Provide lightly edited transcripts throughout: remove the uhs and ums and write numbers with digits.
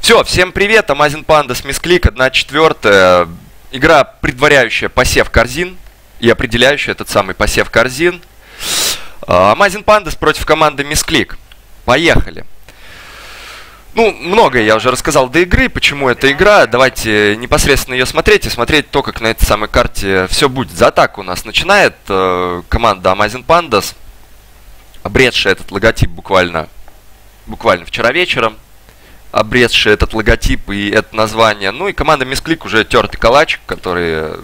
Все, всем привет, Amazing Pandas, Misclick, 1/4. Игра, предваряющая посев корзин и определяющая этот самый посев корзин. Amazing Pandas против команды Misclick. Поехали. Ну, многое я уже рассказал до игры, почему эта игра. Давайте непосредственно ее смотреть и смотреть то, как на этой самой карте все будет. За атаку у нас начинает команда Amazing Pandas, обретшая этот логотип буквально вчера вечером. Обретший этот логотип и это название. Ну и команда Misclick уже тертый калачик, который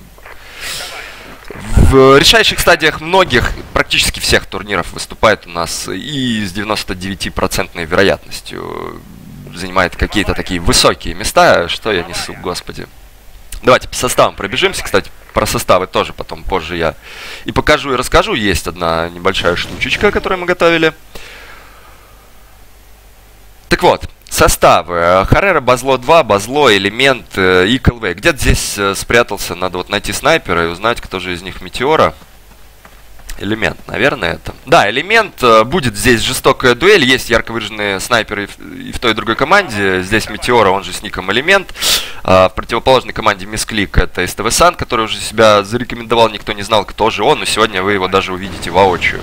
в решающих стадиях многих, практически всех турниров выступает у нас и с 99% вероятностью занимает какие-то такие высокие места. Что я несу, господи. Давайте по составам пробежимся. Кстати, про составы тоже потом позже я и покажу, и расскажу. Есть одна небольшая штучечка, которую мы готовили. Так вот. Составы. Харрера, Базло 2, Базло, Элемент и КЛВ. Где-то здесь спрятался. Надо вот найти снайпера и узнать, кто же из них Метеора. Элемент, наверное, это. Да, Элемент. Будет здесь жестокая дуэль. Есть ярко выраженные снайперы и в той, и в другой команде. Здесь Метеора, он же с ником Элемент. В противоположной команде Misclick это СТВ-Сан, который уже себя зарекомендовал. Никто не знал, кто же он. Но сегодня вы его даже увидите воочию.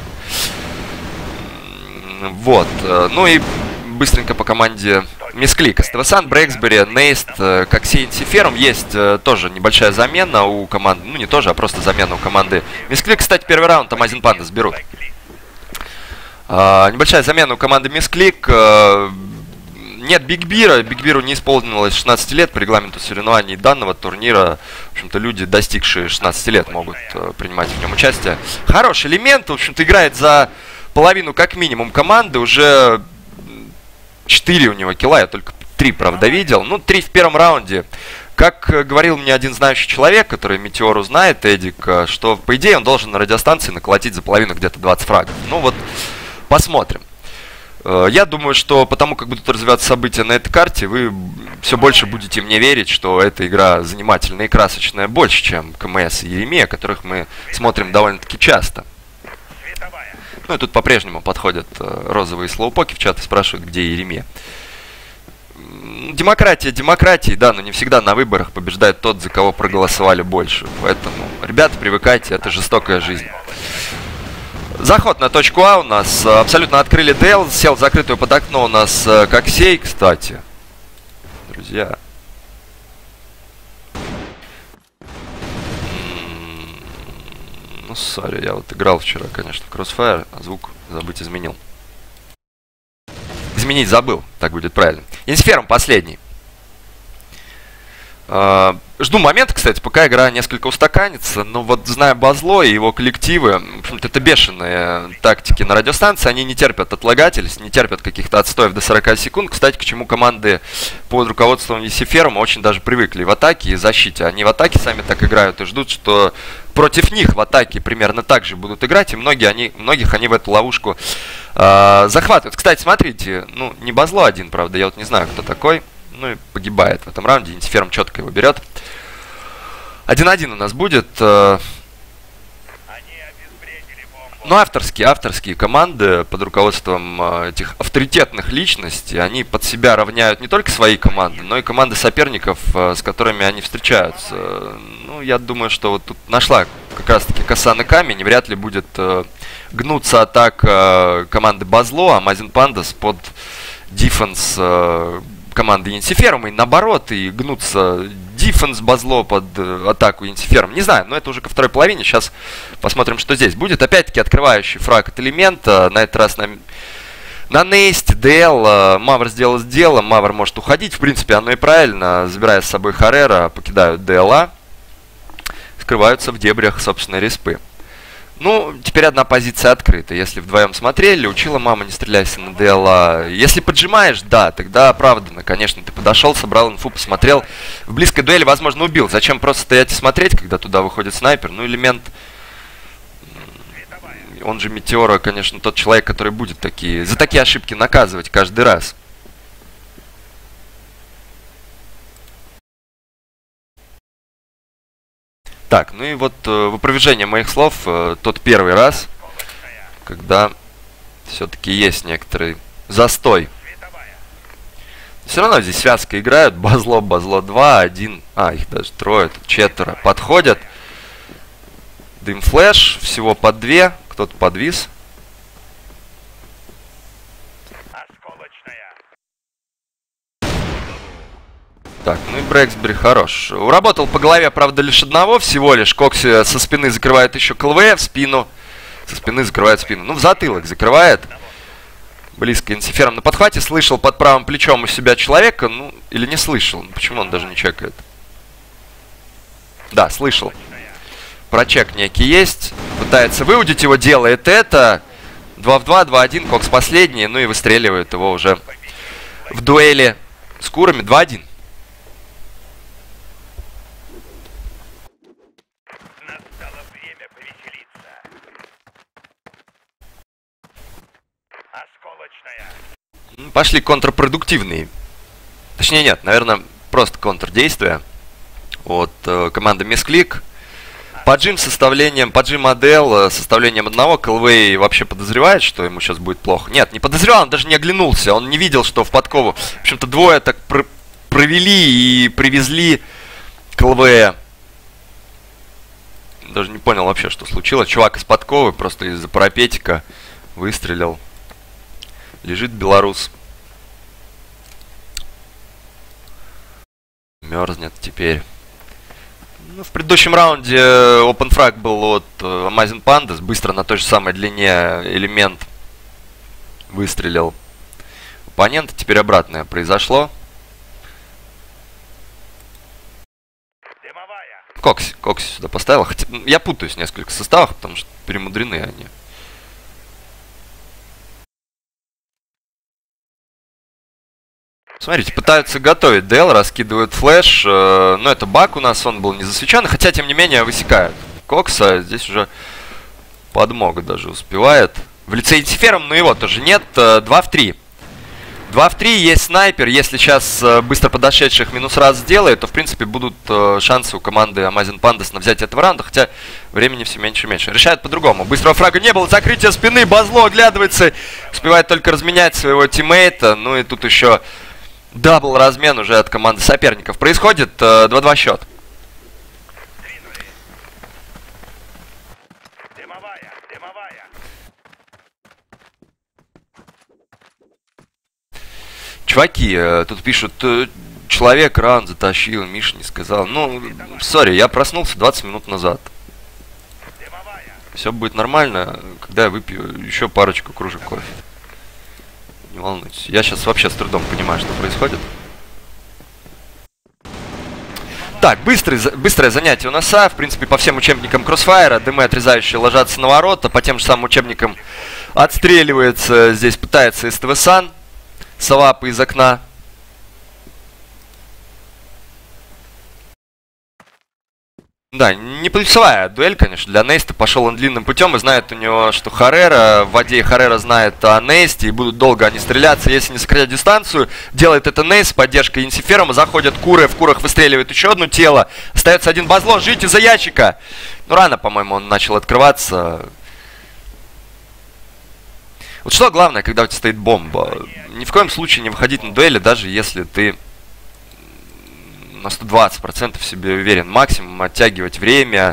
Вот. Ну и быстренько по команде Misclick. СТВ-Сан, Брексбери, Нейст, Коксей, Инсиферум. Есть тоже небольшая замена у команды. Ну, не тоже, а просто замена у команды Misclick. Кстати, первый раунд Amazing Pandas берут. Небольшая замена у команды Misclick. Нет Бигбира. Бигбиру не исполнилось 16 лет. По регламенту соревнований данного турнира, в общем-то, люди, достигшие 16 лет, могут принимать в нем участие. Хороший Элемент. В общем-то, играет за половину как минимум команды. Уже 4 у него килла, я только 3, правда, видел. Ну, 3 в первом раунде. Как говорил мне один знающий человек, который Метеору знает, Эдик, что, по идее, он должен на радиостанции наколотить за половину где-то 20 фрагов. Ну вот, посмотрим. Я думаю, что потому как будут развиваться события на этой карте, вы все больше будете мне верить, что эта игра занимательная и красочная больше, чем КМС и Еремея, которых мы смотрим довольно-таки часто. Ну и тут по-прежнему подходят розовые слоупоки в чат и спрашивают, где Еремея. Демократия демократии, да, но не всегда на выборах побеждает тот, за кого проголосовали больше. Поэтому, ребята, привыкайте, это жестокая жизнь. Заход на точку А у нас. Абсолютно открыли ДЛ, сел в закрытую под окно у нас Коксей, кстати. Друзья. Ну, сори, я вот играл вчера, конечно, в Crossfire, а звук забыть изменил. Изменить забыл, так будет правильно. Инсферум последний. Жду момента, кстати, пока игра несколько устаканится, но вот зная Базло и его коллективы, в общем-то, это бешеные тактики на радиостанции, они не терпят отлагательств, не терпят каких-то отстоев до 40 секунд. Кстати, к чему команды под руководством Есиферума очень даже привыкли в атаке и защите. Они в атаке сами так играют и ждут, что против них в атаке примерно так же будут играть, и многих они в эту ловушку захватывают. Кстати, смотрите, ну, не Базло один, правда, я вот не знаю, кто такой. Ну и погибает в этом раунде. Инсиферум четко его берет. 1-1 у нас будет. Ну, авторские команды под руководством этих авторитетных личностей, они под себя равняют не только свои команды, но и команды соперников, с которыми они встречаются. Ну, я думаю, что вот тут нашла как раз-таки коса на камень, и вряд ли будет гнуться атака команды Базло, а Amazing Pandas под дефенс команды Инсиферум, и наоборот, и гнутся дефенс Базло под атаку Инсиферум. Не знаю, но это уже ко второй половине. Сейчас посмотрим, что здесь будет. Опять-таки открывающий фраг от Элемента. На этот раз на Нейсте, ДЛ. Мавр сделал дело. Мавр может уходить. В принципе, оно и правильно. Забирая с собой Харрера, покидают ДЛА. Скрываются в дебрях, собственно, респы. Ну, теперь одна позиция открыта. Если вдвоем смотрели, учила мама, не стреляйся на ДЛА. Если поджимаешь, да, тогда оправданно. Конечно, ты подошел, собрал инфу, посмотрел. В близкой дуэли, возможно, убил. Зачем просто стоять и смотреть, когда туда выходит снайпер? Ну, Элемент, он же Метеора, конечно, тот человек, который будет за такие ошибки наказывать каждый раз. Так, ну и вот в опровержение моих слов, тот первый раз, когда все-таки есть некоторый застой Все равно здесь связка играют. Базло, Базло 2, 1. А, их даже трое, тут четверо. Подходят. Дым флэш. Всего по 2. Кто-то подвис. Так, ну и Брэксбери хорош. Уработал по голове, правда, лишь одного всего лишь. Кокси со спины закрывает еще КЛВ в спину. Со спины закрывает спину. Ну, в затылок закрывает. Близко Инсифером на подхвате. Слышал под правым плечом у себя человека. Ну, или не слышал. Почему он даже не чекает? Да, слышал. Прочек некий есть. Пытается выудить его. Делает это. 2 в 2, 2-1. Кокс последний. Ну и выстреливает его уже в дуэли с курами. 2-1. Пошли контрпродуктивные. Точнее, нет, наверное, просто контрдействия от команды Мисклик. Поджим составлением, поджим Адел составлением одного. Кэлвей вообще подозревает, что ему сейчас будет плохо. Нет, не подозревал, он даже не оглянулся. Он не видел, что в подкову. В общем-то, двое так провели и привезли Кэлвея. Даже не понял вообще, что случилось. Чувак из подковы просто из-за парапетика выстрелил. Лежит белорус. Мерзнет теперь. Ну, в предыдущем раунде open frag был от Amazing Pandas. Быстро на той же самой длине элемент выстрелил оппонента. Теперь обратное произошло. Кокси сюда поставил. Хотя, я путаюсь в нескольких составах, потому что перемудрены они. Смотрите, пытаются готовить ДЛ, раскидывают флеш. Но это баг у нас, он был не засвечен. Хотя, тем не менее, высекают Кокса. Здесь уже подмога даже успевает. В лице Инсифером, но его тоже нет. 2 в 3. 2 в 3, есть снайпер. Если сейчас быстро подошедших минус раз сделает, то, в принципе, будут шансы у команды Amazing Pandas на взятие этого раунда. Хотя времени все меньше и меньше. Решают по-другому. Быстрого фрага не было. Закрытие спины. Базло оглядывается. Успевает только разменять своего тиммейта. Ну и тут еще... Дабл размен уже от команды соперников происходит. 2-2 счет. Чуваки, тут пишут, человек раунд затащил, Миша не сказал. Ну, сори, я проснулся 20 минут назад. Все будет нормально, когда я выпью еще парочку кружек кофе. Не волнуйтесь. Я сейчас вообще с трудом понимаю, что происходит. Так, быстрое занятие у нас. В принципе, по всем учебникам Crossfire. Дымы отрезающие ложатся на ворота. По тем же самым учебникам отстреливается. Здесь пытается СТВ Сан. Салапы из окна. Да, не плюсовая дуэль, конечно, для Нейста. Пошел он длинным путем и знает у него, что Харрера, в воде Харрера знает о Нейсте, и будут долго они стреляться, если не сократить дистанцию. Делает это Нейст с поддержкой Инсифером, заходят куры, в курах выстреливает еще одно тело. Остается один Базло, ждите за ящика. Ну, рано, по-моему, он начал открываться. Вот что главное, когда у тебя стоит бомба? Ни в коем случае не выходить на дуэли, даже если ты... на 120% себе уверен. Максимум оттягивать время,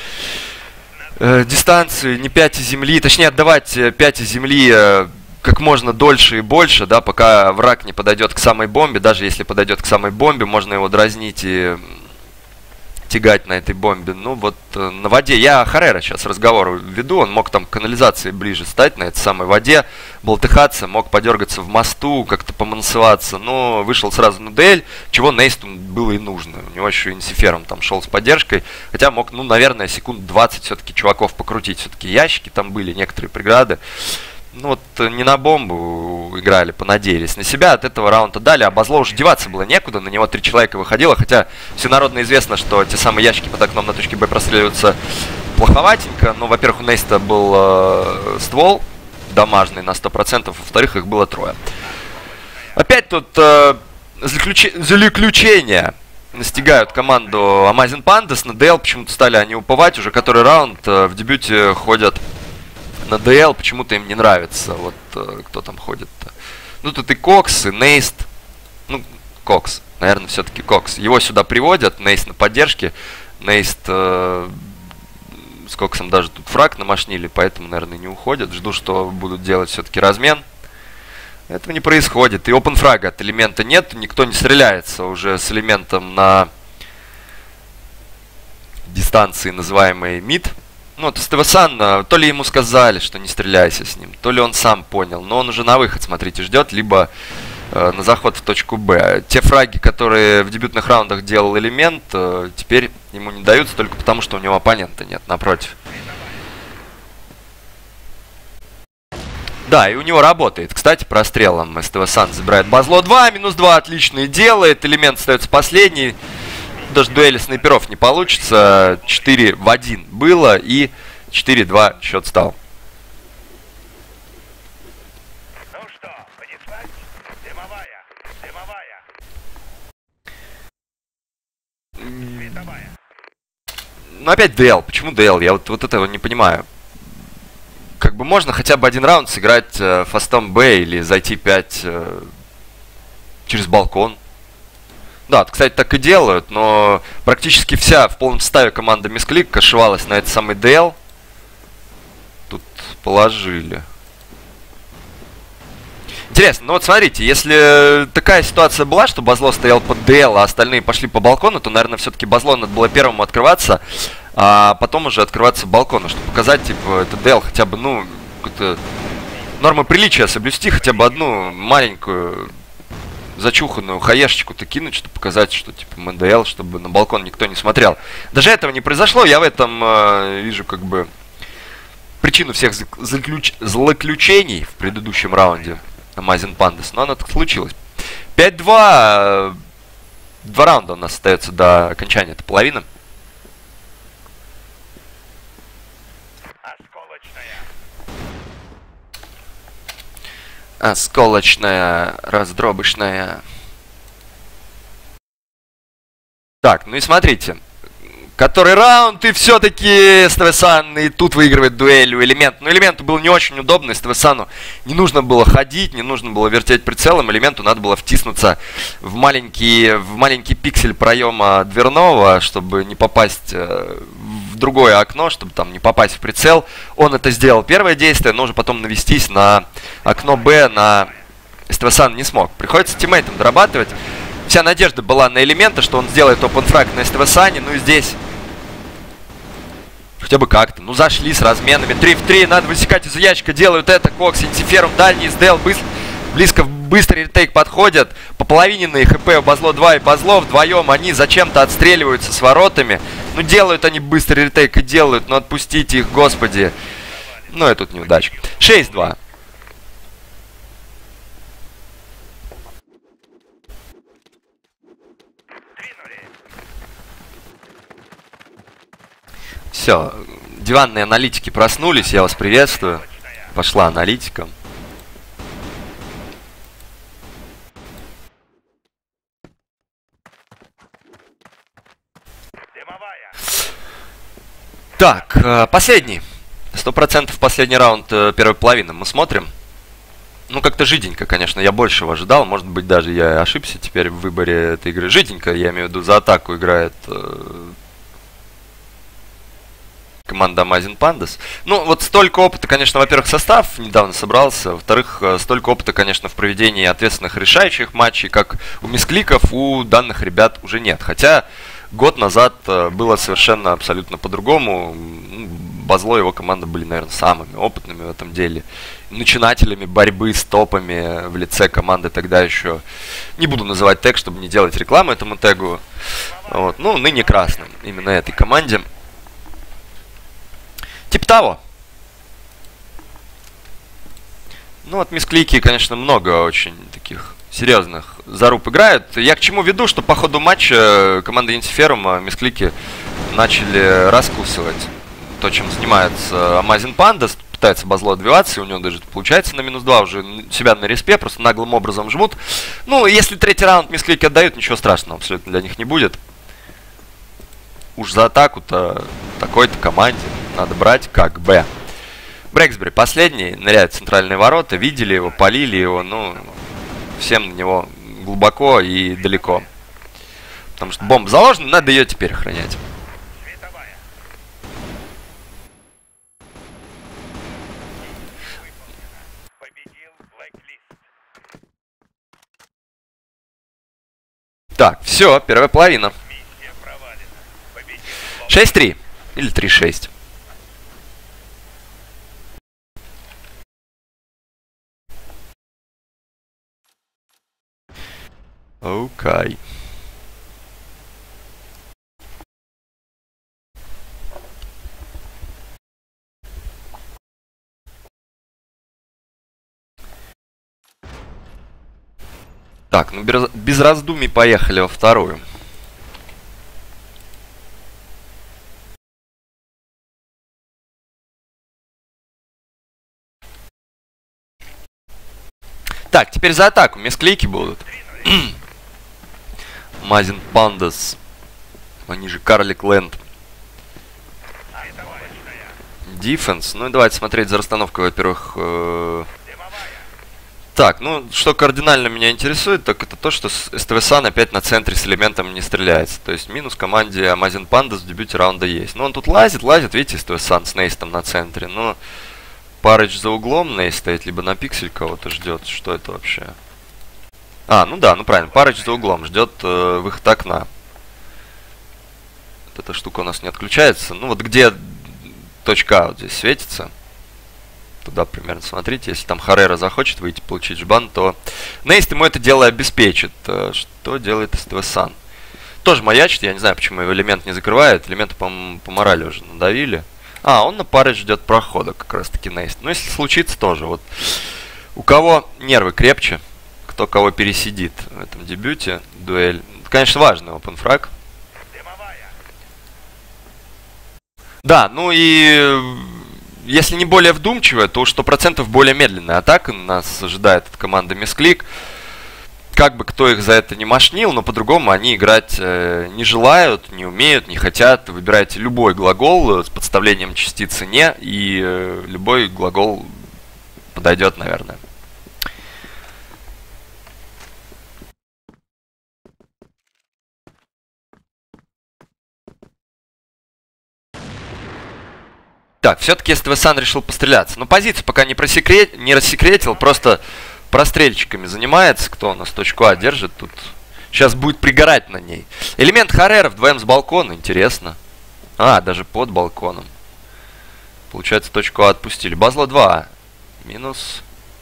дистанцию, не 5 из земли, точнее отдавать 5 из земли как можно дольше и больше, да, пока враг не подойдет к самой бомбе. Даже если подойдет к самой бомбе, можно его дразнить и тягать на этой бомбе. Ну вот на воде, я Харрера сейчас разговор веду, он мог там к канализации ближе стать, на этой самой воде, болтыхаться, мог подергаться в мосту, как-то помансоваться, но вышел сразу на дуэль, чего Нейсту было и нужно. У него еще Инсифером там шел с поддержкой, хотя мог, ну, наверное, секунд 20 все-таки чуваков покрутить, все-таки ящики там были, некоторые преграды. Ну вот не на бомбу играли, понадеялись на себя, от этого раунда дали, а Базло уже деваться было некуда, на него 3 человека выходило, хотя всенародно известно, что те самые ящики под окном на точке Б простреливаются плоховатенько. Ну, во-первых, у Нейста был ствол дамажный на 100%, во-вторых, их было 3. Опять тут заключения настигают команду Amazing Pandas, на ДЛ почему-то стали они уповать, уже который раунд в дебюте ходят на ДЛ, почему-то им не нравится. Вот кто там ходит-то. Ну тут и Кокс, и Нейст. Ну, Кокс. Наверное, все-таки Кокс. Его сюда приводят, Нейст на поддержке. Нейст с Коксом даже тут фраг намашнили, поэтому, наверное, не уходят. Жду, что будут делать все-таки размен. Этого не происходит. И опен фрага от элемента нет. Никто не стреляется уже с элементом на дистанции, называемой мид. Ну, вот Стевасан, то ли ему сказали, что не стреляйся с ним, то ли он сам понял. Но он уже на выход, смотрите, ждет, либо на заход в точку Б. Те фраги, которые в дебютных раундах делал элемент, теперь ему не даются только потому, что у него оппонента нет, напротив. Да, и у него работает. Кстати, прострелом СТВ-Сан забирает Базло 2, минус 2 отлично делает. Элемент остается последний. Даже дуэли снайперов не получится. 4 в 1 было и 4-2 счет стал. Ну что, понеслась? Дымовая. Световая. Ну опять ДЛ. Почему ДЛ? Я вот этого не понимаю. Как бы можно хотя бы один раунд сыграть фастом Б или зайти 5 через балкон. Да, кстати, так и делают, но практически вся в полном составе команда Мисклик кашевалась на этот самый ДЛ. Тут положили. Интересно, ну вот смотрите, если такая ситуация была, что Базло стоял под ДЛ, а остальные пошли по балкону, то, наверное, все-таки Базло надо было первому открываться, а потом уже открываться балкону, чтобы показать, типа, это ДЛ хотя бы, ну, какую-то норму приличия соблюсти, хотя бы одну маленькую зачуханную хаешечку-то кинуть, чтобы показать, что, типа, мы ДЛ, чтобы на балкон никто не смотрел. Даже этого не произошло, я в этом вижу, как бы, причину всех злоключений в предыдущем раунде. Amazing Pandas, но оно так случилось. 5-2. 2 раунда у нас остается до окончания. Это половина. Осколочная, раздробышная. Так, ну и смотрите. Который раунд, и все-таки СТВ-Сан и тут выигрывает дуэль у Элемента. Но Элементу было не очень удобно, СТВ-Сану не нужно было ходить, не нужно было вертеть прицелом. Элементу надо было втиснуться в маленький пиксель проема дверного, чтобы не попасть в другое окно, чтобы там не попасть в прицел. Он это сделал первое действие, но уже потом навестись на окно Б на СТВ-Сан не смог. Приходится тиммейтам дорабатывать. Вся надежда была на Элемента, что он сделает опенфраг на СТВ-Сане, ну и здесь хотя бы как-то. Ну, зашли с разменами. 3 в 3. Надо высекать из ящика. Делают это. Кокс, Интиферум, дальний СДЛ. Близко, быстрый ретейк подходят. По половине на ХП у Базло 2 и Базло. Вдвоем они зачем-то отстреливаются с воротами. Ну, делают они быстрый ретейк и делают. Но отпустите их, господи. Ну, это тут неудачка. 6-2. Все, диванные аналитики проснулись, я вас приветствую. Пошла аналитика. Так, последний. 100% последний раунд первой половины мы смотрим. Ну, как-то жиденько, конечно, я большего ожидал. Может быть, даже я ошибся теперь в выборе этой игры. Жиденько, я имею в виду, за атаку играет команда Amazing Pandas. Ну, вот столько опыта, конечно, во-первых, состав недавно собрался. Во-вторых, столько опыта, конечно, в проведении ответственных решающих матчей, как у Мискликов, у данных ребят уже нет. Хотя год назад было совершенно абсолютно по-другому. Базло и его команда были, наверное, самыми опытными в этом деле. Начинателями борьбы с топами в лице команды тогда еще. Не буду называть тег, чтобы не делать рекламу этому тегу. Вот. Ну, ныне красным. Именно этой команде. Типа того. Ну, от Мисклики, конечно, много очень таких серьезных заруб играют. Я к чему веду, что по ходу матча команда Интиферума Мисклики начали раскусывать то, чем занимается Amazing Pandas. Пытается Базло отбиваться, и у него даже получается на минус 2 уже себя на респе, просто наглым образом жмут. Ну, если третий раунд Мисклики отдают, ничего страшного абсолютно для них не будет. Уж за атаку-то такой-то команде надо брать как Б. Брексбери последний, ныряет в центральные ворота, видели его, полили его, ну, всем на него глубоко и далеко. Потому что бомба заложена, надо ее теперь охранять. Световая. Победил Blacklist. Так, все, первая половина. Миссия провалена. Победил 6-3 или 3-6. Окей. Так, ну без раздумий поехали во вторую. Так, теперь за атаку. Мисклики будут. Мазин Пандас. Они же Карлик Ленд. Световая. Дефенс. Ну и давайте смотреть за расстановкой, во-первых. Дымовая. Так, ну, что кардинально меня интересует, так это то, что СТВ-сан опять на центре с элементом не стреляется. То есть минус команде Амазин Пандас в дебюте раунда есть. Ну, он тут лазит, видите, СТВ-сан с Нейстом на центре. Но Парыч за углом, Нейст стоит, либо на пиксель кого-то ждет. Что это вообще? А, ну да, ну правильно, Парыч за углом ждет выход окна. Вот эта штука у нас не отключается. Ну, вот где точка А вот здесь светится. Туда примерно смотрите. Если там Харрера захочет выйти, получить жбан, то Нейст ему это дело обеспечит. Что делает СТВ-сан? Тоже маячит. Я не знаю, почему его элемент не закрывает. Элементы, по-моему, по морали уже надавили. А, он на паре ждет прохода, как раз таки Нейст. Но если случится, тоже. Вот у кого нервы крепче, кто кого пересидит в этом дебюте, дуэль. Это, конечно, важный опенфраг. Дымовая. Да, ну и если не более вдумчивая, то уж 100% более медленная атака нас ожидает от команды Мисклик. Как бы кто их за это не мошнил, но по-другому они играть не желают, не умеют, не хотят. Выбирайте любой глагол с подставлением частицы «не», и любой глагол подойдет, наверное. Так, все-таки СТВ-сан решил постреляться. Но позицию пока не рассекретил, просто прострельчиками занимается. Кто у нас точку А держит тут? Сейчас будет пригорать на ней. Элемент Харрера вдвоем с балкона, интересно. А, даже под балконом. Получается, точку А отпустили. Базла 2. Минус.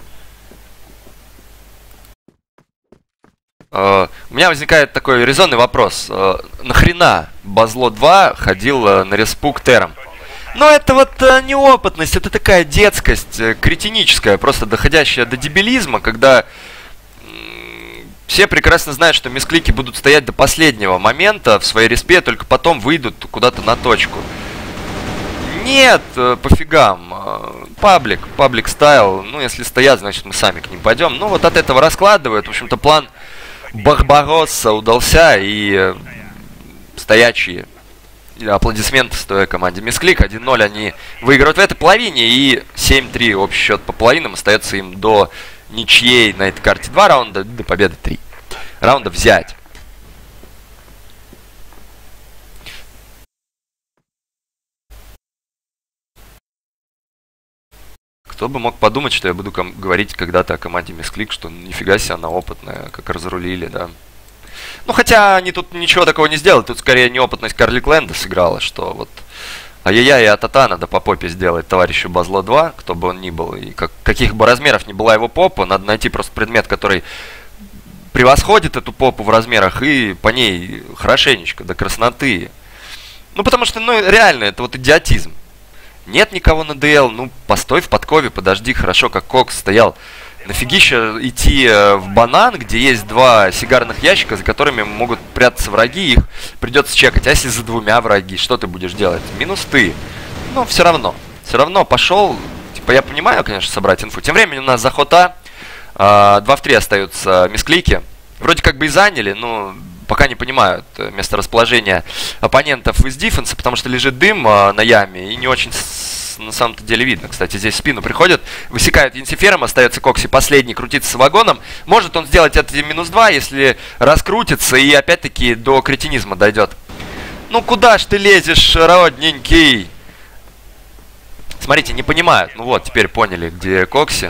У меня возникает такой резонный вопрос. Нахрена Базло 2 ходил на респу к терам? Но это вот неопытность, это такая детскость, кретиническая, просто доходящая до дебилизма, когда все прекрасно знают, что мисклики будут стоять до последнего момента в своей респе, только потом выйдут куда-то на точку. Нет, пофигам. Паблик стайл. Ну, если стоят, значит мы сами к ним пойдем. Ну, вот от этого раскладывают. В общем-то, план Барбаросса удался, и стоячие аплодисменты стоя команде Мисклик. 1-0 они выигрывают в этой половине, и 7-3 общий счет по половинам. Остается им до ничьей на этой карте 2 раунда, до победы 3 раунда взять. Кто бы мог подумать, что я буду говорить когда-то о команде Мисклик, что нифига себе она опытная, как разрулили, да. Ну, хотя они тут ничего такого не сделали. Тут скорее неопытность Карлик Ленда сыграла, что вот ай-яй-яй и атата надо по попе сделать товарищу Базло 2, кто бы он ни был. И каких бы размеров ни была его попа, надо найти просто предмет, который превосходит эту попу в размерах, и по ней хорошенечко, до красноты. Ну, потому что, ну, реально, это вот идиотизм. Нет никого на ДЛ, ну, постой в подкове, подожди, хорошо, как Кокс стоял. Нафигища идти в банан, где есть 2 сигарных ящика, за которыми могут прятаться враги, их придется чекать. А если за 2 враги, что ты будешь делать? Минус ты. Ну, все равно пошел. Типа, я понимаю, конечно, собрать инфу. Тем временем у нас заход А. 2 в 3 остаются мисклики. Вроде как бы и заняли, но пока не понимают месторасположение оппонентов из дефенса, потому что лежит дым на яме, и не очень на самом-то деле видно. Кстати, здесь в спину приходят, высекают Инсифером, остается Кокси последний, крутится с вагоном. Может он сделать это -2, если раскрутится и опять-таки до кретинизма дойдет. Ну куда ж ты лезешь, родненький? Смотрите, не понимают. Ну вот, теперь поняли, где Кокси.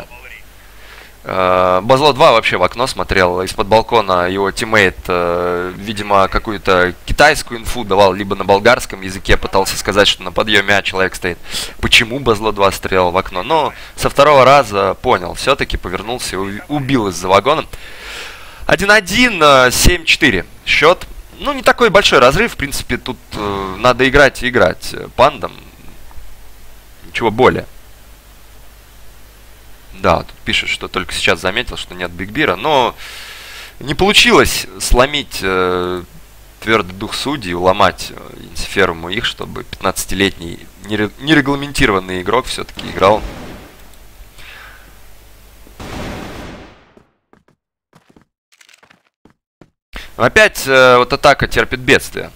Базло 2 вообще в окно смотрел. Из-под балкона его тиммейт, видимо, какую-то китайскую инфу давал, либо на болгарском языке пытался сказать, что на подъеме человек стоит. Почему Базло 2 стрелял в окно? Но со второго раза понял. Все-таки повернулся и убил из-за вагона. 1-1, 7-4 счет. Ну, не такой большой разрыв. В принципе, тут надо играть и играть пандам. Ничего более. Да, тут пишет, что только сейчас заметил, что нет Бигбира. Но не получилось сломить твердый дух судей, уломать Инсиферуму их, чтобы 15-летний нерегламентированный игрок все-таки играл. Опять вот атака терпит бедствие.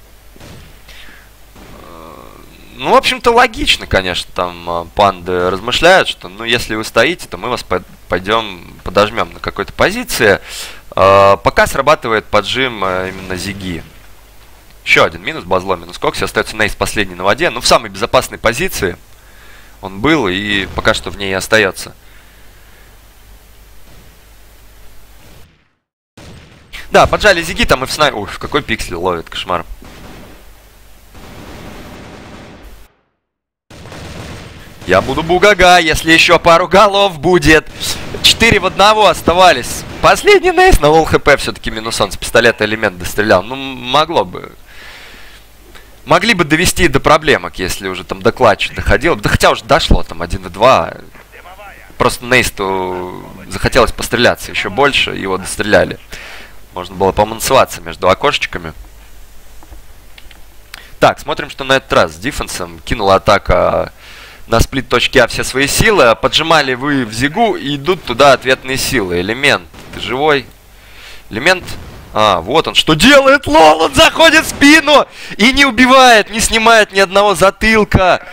Ну, в общем-то, логично, конечно, там панды размышляют, что, ну, если вы стоите, то мы вас пойдем подожмем на какой-то позиции. Пока срабатывает поджим именно Зиги. Еще один минус, Базло минус Кокси. Остается Нейс последний на воде. Ну, в самой безопасной позиции он был и пока что в ней и остается. Да, поджали Зиги, там и в снайпер. Ух, какой пиксель ловит, кошмар. Я буду бугага, если еще пару голов будет. 4 в 1 оставались. Последний Нейс на лол хп все-таки минусон с пистолета элемент дострелял. Ну, могло бы. Могли бы довести до проблемок, если уже там до клатча доходило. Да хотя уже дошло, там 1 в 2. Просто Нейсту захотелось постреляться еще больше, его достреляли. Можно было помансоваться между окошечками. Так, смотрим, что на этот раз с дефенсом кинула атака на сплит точке А все свои силы. Поджимали вы в Зигу и идут туда ответные силы. Элемент, ты живой? Элемент... А, вот он что делает, лол, он заходит в спину и не убивает, не снимает ни одного затылка.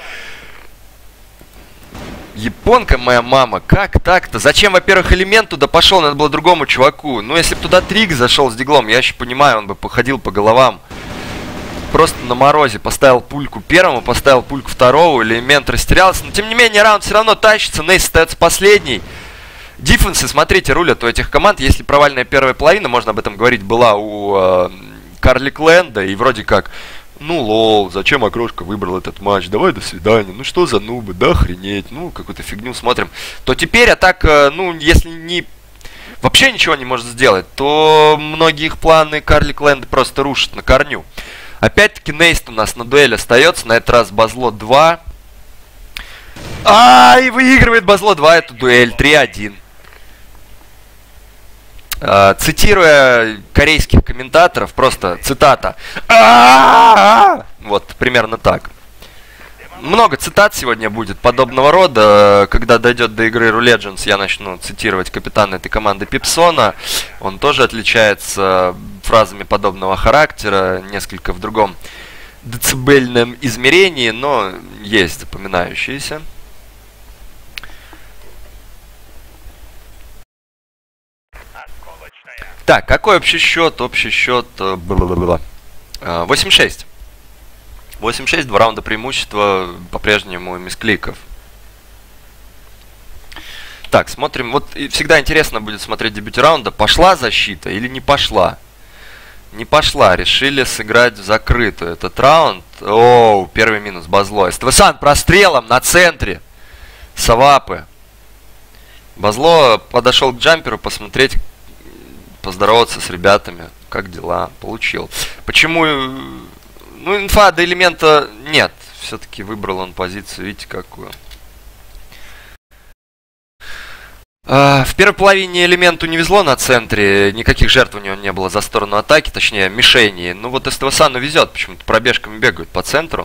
Японка моя мама, как так-то? Зачем, во-первых, элемент туда пошел, надо было другому чуваку. Ну, если бы туда Трик зашел с диглом, я еще понимаю, он бы походил по головам. Просто на морозе поставил пульку первому, поставил пульку второго, элемент растерялся. Но, тем не менее, раунд все равно тащится, Нейс остается последний. Дефенсы, смотрите, рулят у этих команд. Если провальная первая половина, можно об этом говорить, была у Карлик Ленда. И вроде как, ну лол, зачем окрошка выбрал этот матч, давай до свидания. Ну что за нубы, да охренеть, ну какую-то фигню смотрим. То теперь атака, ну если не... вообще ничего не может сделать, то многие их планы Карлик Ленда просто рушат на корню. Опять-таки Нейст у нас на дуэль остается. На этот раз Базло 2. И выигрывает Базло 2 эту дуэль. 3-1. Цитируя корейских комментаторов, просто цитата. Вот, примерно так. Много цитат сегодня будет подобного рода. Когда дойдет до игры Rue Legends, я начну цитировать капитана этой команды Пипсона. Он тоже отличается фразами подобного характера, несколько в другом децибельном измерении, но есть запоминающиеся. Так, какой общий счет? Общий счет 8-6. 8-6, 2 раунда преимущества, по-прежнему мискликов. Так, смотрим. Вот всегда интересно будет смотреть дебют раунда. Пошла защита или не пошла? Не пошла. Решили сыграть в закрытую этот раунд. Оу, первый минус Базло. СТВ-сан прострелом на центре. Савапы. Базло подошел к джамперу посмотреть, поздороваться с ребятами. Как дела? Получил. Почему... Ну, инфа до элемента нет. Все-таки выбрал он позицию, видите, какую. В первой половине элементу не везло на центре. Никаких жертв у него не было за сторону атаки, точнее, мишени. Ну, вот СТВ-сану везет, почему-то пробежками бегают по центру.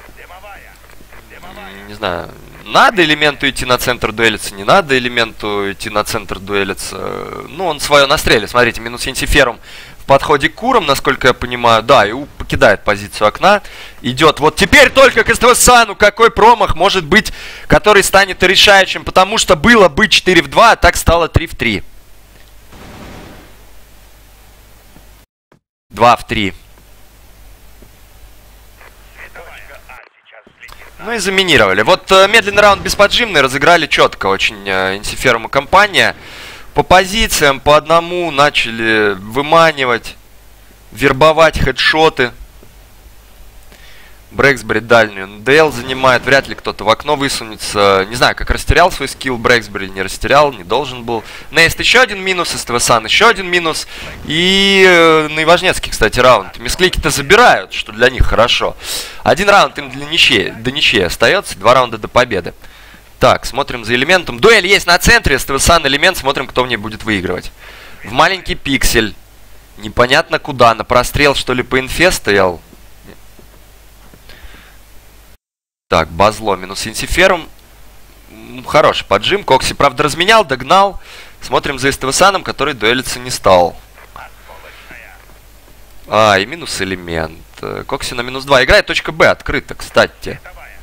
Не знаю, надо элементу идти на центр дуэлиться, не надо элементу идти на центр дуэлиться. Ну, он свое на стреле. Смотрите, минус Инсиферум подходе к курам, насколько я понимаю. Да, и покидает позицию окна. Идет вот теперь только к СТВ-Сану. Какой промах может быть, который станет решающим. Потому что было бы 4 в 2, а так стало 3 в 3. 2 в 3. Ну и заминировали. Вот медленный раунд бесподжимный разыграли четко очень Инсиферум и компания. По позициям, по одному начали выманивать, вербовать хедшоты. Брейксбери дальнюю НДЛ занимает. Вряд ли кто-то в окно высунется. Не знаю, как растерял свой скилл Брейксбери, не растерял, не должен был. Нейст еще один минус, СТВ-Сан еще один минус. И наиважнецкий, кстати, раунд. Мисклики-то забирают, что для них хорошо. Один раунд им до ничьей остается, 2 раунда до победы. Так, смотрим за элементом. Дуэль есть на центре, СТВ-Сан элемент, смотрим, кто в ней будет выигрывать. В маленький пиксель. Непонятно куда, на прострел, что ли, по инфе стоял. Так, Базло минус Инсиферум. Хороший поджим. Кокси, правда, разменял, догнал. Смотрим за СТВ-Саном, который дуэлиться не стал. И минус элемент. Кокси на минус 2. Играет точка Б, открыто, кстати.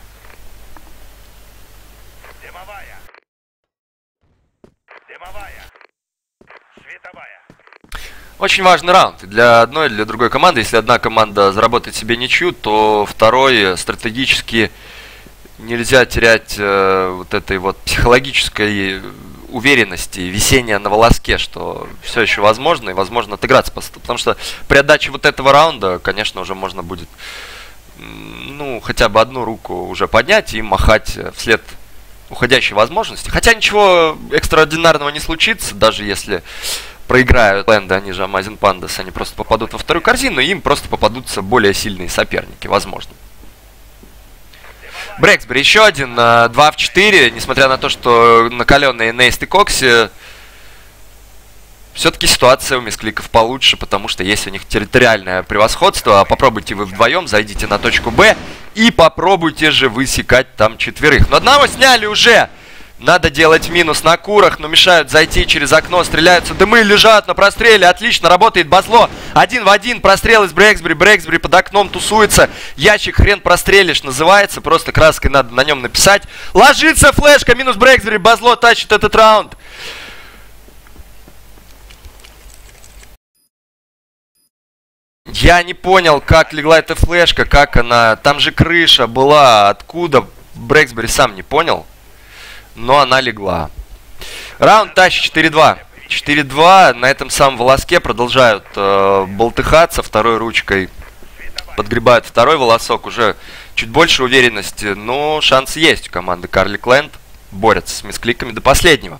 Очень важный раунд и для одной, и для другой команды. Если одна команда заработает себе ничью, то второй стратегически нельзя терять вот этой вот психологической уверенности, висения на волоске, что все еще возможно, и возможно отыграться. Потому что при отдаче вот этого раунда, конечно, уже можно будет, ну, хотя бы одну руку уже поднять и махать вслед уходящей возможности. Хотя ничего экстраординарного не случится, даже если проиграют Лэнды, они же Amazing Pandas, они просто попадут во вторую корзину, и им просто попадутся более сильные соперники, возможно. Брейксбери еще один, 2 в 4, несмотря на то, что накаленные Нейст и Кокси, все-таки ситуация у мискликов получше, потому что есть у них территориальное превосходство. Попробуйте вы вдвоем, зайдите на точку Б и попробуйте же высекать там четверых. Но одного сняли уже! Надо делать минус на курах, но мешают зайти через окно, стреляются дымы, лежат на простреле, отлично, работает Базло, 1 в 1, прострел из Брейксбери, Брейксбери под окном тусуется, ящик хрен прострелишь называется, просто краской надо на нем написать, ложится флешка, минус Брейксбери, Базло тащит этот раунд. Я не понял, как легла эта флешка, как она, там же крыша была, откуда, Брейксбери сам не понял. Но она легла. Раунд тащит 4-2. 4-2. На этом самом волоске продолжают болтыхаться второй ручкой. Подгребают второй волосок. Уже чуть больше уверенности. Но шанс есть у команды Карлик Лэнд. Борются с мискликами до последнего.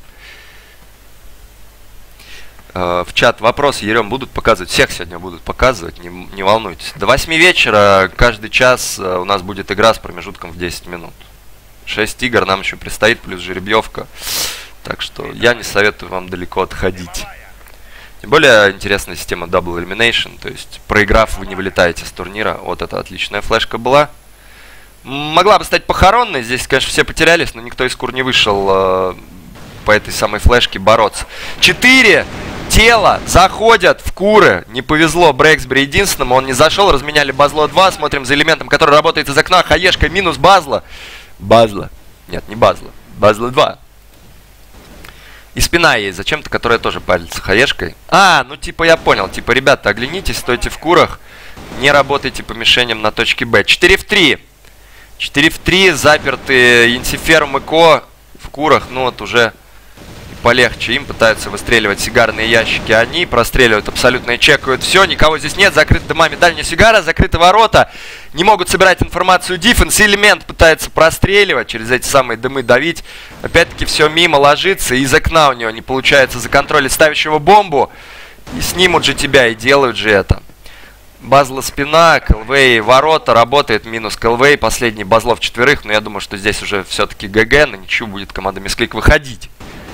В чат вопросы, Ерем, будут показывать. Всех сегодня будут показывать. Не волнуйтесь. До 8 вечера каждый час у нас будет игра с промежутком в 10 минут. 6 игр нам еще предстоит, плюс жеребьевка. Так что я не советую вам далеко отходить. Тем более интересная система Double Elimination. То есть, проиграв, вы не вылетаете с турнира. Вот это отличная флешка была. Могла бы стать похоронной. Здесь, конечно, все потерялись, но никто из кур не вышел по этой самой флешке бороться. 4 тела заходят в куры. Не повезло Брейксбери единственному. Он не зашел. Разменяли Базло 2. Смотрим за элементом, который работает из окна. Хаешка минус Базла. Базла. Нет, не Базла. Базла 2. И спина есть зачем-то, которая тоже палится хаешкой. Ну типа я понял. Типа, ребята, оглянитесь, стойте в курах. Не работайте по мишеням на точке Б. 4 в 3. 4 в 3. Заперты Инсиферум и Ко в курах. Ну вот уже полегче. Им пытаются выстреливать сигарные ящики. Они простреливают абсолютно и чекают все. Никого здесь нет. Закрыты дымами дальняя сигара. Закрыты ворота. Не могут собирать информацию диффенс. Элемент пытается простреливать. Через эти самые дымы давить. Опять-таки все мимо ложится. Из окна у него не получается законтролить ставящего бомбу. И снимут же тебя. И делают же это. Базла спина. Кэлвей ворота. Работает. Минус Кэлвей. Последний Базло в четверых. Но я думаю, что здесь уже все-таки ГГ. На ничью будет команда Мисклик выходить.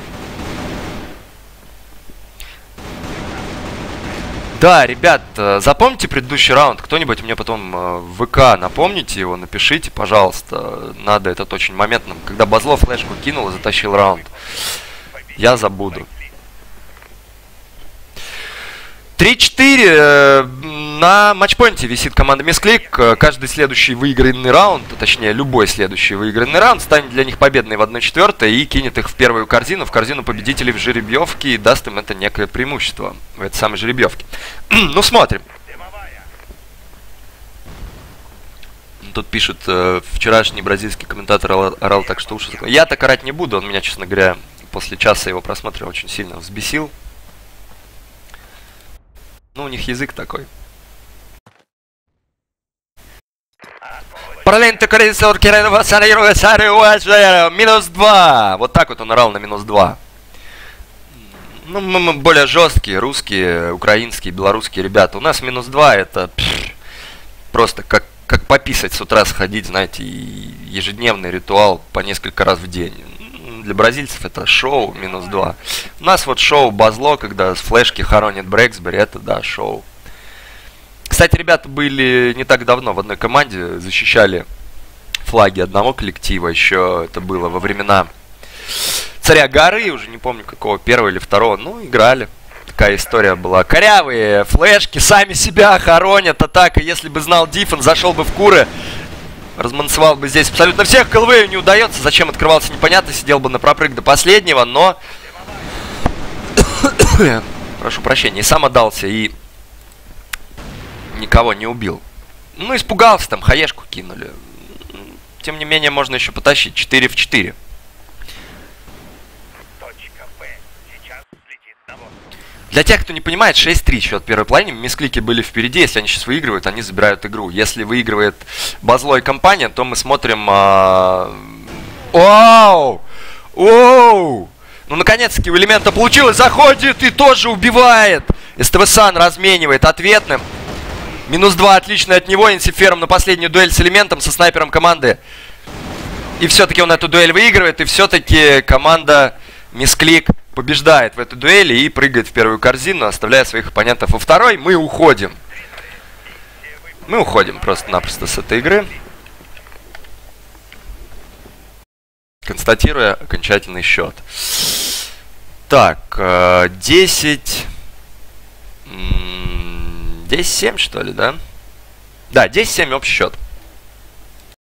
Да, ребят, запомните предыдущий раунд. Кто-нибудь мне потом в ВК напомните его, напишите, пожалуйста. Надо, этот очень моментным. Когда Базло флешку кинул и затащил раунд. Я забуду. 3-4 на матчпоинте висит команда Мисклик. Каждый следующий выигранный раунд, точнее любой следующий выигранный раунд станет для них победной в 1/4 и кинет их в первую корзину, в корзину победителей в жеребьевке, и даст им это некое преимущество в этой самой жеребьевке. Ну, смотрим. Тут пишет, вчерашний бразильский комментатор орал так, что уши закрыл. Я так орать не буду, он меня, честно говоря, после часа его просмотра очень сильно взбесил. Ну, у них язык такой. Минус 2. Вот так вот он орал на минус 2. Ну, мы более жесткие, русские, украинские, белорусские ребята. У нас минус 2 это просто как пописать с утра сходить, знаете, ежедневный ритуал по несколько раз в день. Для бразильцев это шоу минус 2. У нас вот шоу Базло, когда с флешки хоронит Брексбери, это да, шоу. Кстати, ребята были не так давно в одной команде, защищали флаги одного коллектива, еще это было во времена Царя Горы, уже не помню какого, первого или второго, ну, играли. Такая история была. Корявые флешки, сами себя хоронят, атака, если бы знал Диффен, зашел бы в куры, размансовал бы здесь абсолютно всех, КЛВ не удается, зачем открывался, непонятно, сидел бы на пропрыг до последнего, но... Прошу прощения, и сам отдался, и никого не убил. Ну, испугался, там, хаешку кинули. Тем не менее, можно еще потащить 4 в 4. Для тех, кто не понимает, 6-3 счет первой половины. Мисклики были впереди. Если они сейчас выигрывают, они забирают игру. Если выигрывает Базло и компания, то мы смотрим... Вау! Оу! Ну, наконец-таки у Элемента получилось. Заходит и тоже убивает. СТВ-Сан разменивает ответным. Минус 2 отлично от него. Инсифером на последнюю дуэль с Элементом, со снайпером команды. И все-таки он эту дуэль выигрывает. И все-таки команда Мисклик побеждает в этой дуэли и прыгает в первую корзину, оставляя своих оппонентов во второй. Мы уходим. Мы уходим просто-напросто с этой игры, констатируя окончательный счет. Так, 10... 10-7, что ли, да? Да, 10-7 общий счет.